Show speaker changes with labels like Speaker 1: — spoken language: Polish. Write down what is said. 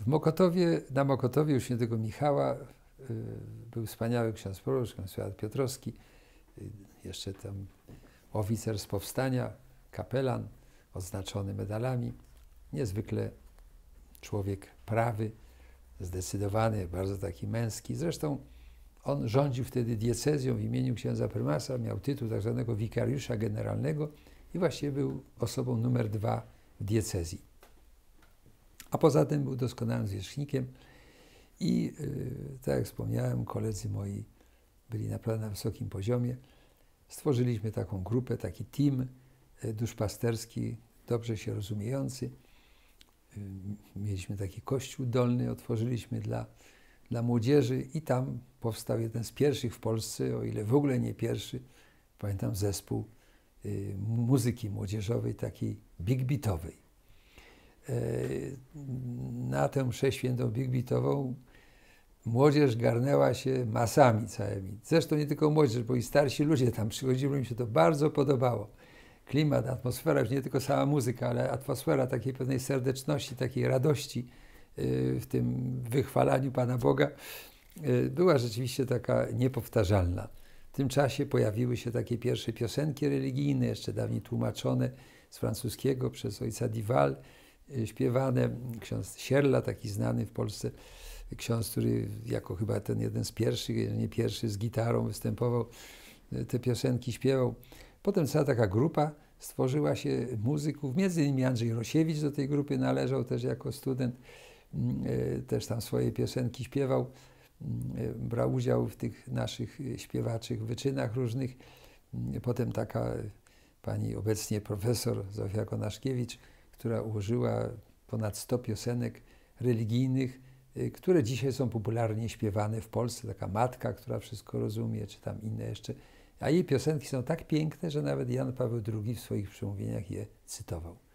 Speaker 1: Na Mokotowie u świętego Michała był wspaniały ksiądz proboszcz, ksiądz Piotrowski, jeszcze tam oficer z powstania, kapelan, odznaczony medalami. Niezwykle człowiek prawy, zdecydowany, bardzo taki męski. Zresztą on rządził wtedy diecezją w imieniu księdza prymasa, miał tytuł tak zwanego wikariusza generalnego i właściwie był osobą numer 2 w diecezji. A poza tym był doskonałym zwierzchnikiem i tak jak wspomniałem, koledzy moi byli naprawdę na wysokim poziomie. Stworzyliśmy taką grupę, taki team duszpasterski, dobrze się rozumiejący. Mieliśmy taki kościół dolny, otworzyliśmy dla młodzieży i tam powstał jeden z pierwszych w Polsce, o ile w ogóle nie pierwszy, pamiętam, zespół muzyki młodzieżowej, takiej big beatowej. Na tę mszę świętą big beatową młodzież garnęła się masami całymi. Zresztą nie tylko młodzież, bo i starsi ludzie tam przychodzili, mi się to bardzo podobało. Klimat, atmosfera, już nie tylko sama muzyka, ale atmosfera takiej pewnej serdeczności, takiej radości w tym wychwalaniu Pana Boga była rzeczywiście taka niepowtarzalna. W tym czasie pojawiły się takie pierwsze piosenki religijne, jeszcze dawniej tłumaczone z francuskiego przez ojca Dival, śpiewane. Ksiądz Sierla, taki znany w Polsce ksiądz, który jako chyba ten jeden z pierwszych, nie pierwszy, z gitarą występował, te piosenki śpiewał. Potem cała taka grupa stworzyła się muzyków, między innymi Andrzej Rosiewicz do tej grupy należał też jako student, też tam swoje piosenki śpiewał, brał udział w tych naszych śpiewaczych wyczynach różnych. Potem taka pani obecnie profesor Zofia Konaszkiewicz, która ułożyła ponad 100 piosenek religijnych, które dzisiaj są popularnie śpiewane w Polsce. Taka Matka, która wszystko rozumie, czy tam inne jeszcze. A jej piosenki są tak piękne, że nawet Jan Paweł II w swoich przemówieniach je cytował.